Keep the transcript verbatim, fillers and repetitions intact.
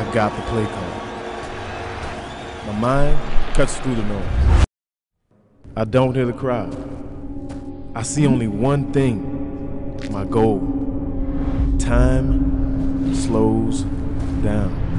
got the play call. My mind cuts through the noise. I don't hear the crowd. I see only one thing, my goal. Time slows down.